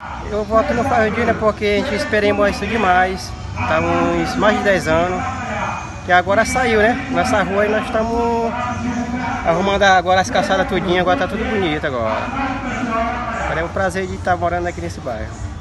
Eu voto no Farroupilha porque a gente esperou isso demais. Tá uns mais de 10 anos. Que agora saiu, né? Nessa rua aí nós estamos arrumando agora as calçadas tudinho, agora tá tudo bonito agora. Agora é um prazer de estar morando aqui nesse bairro.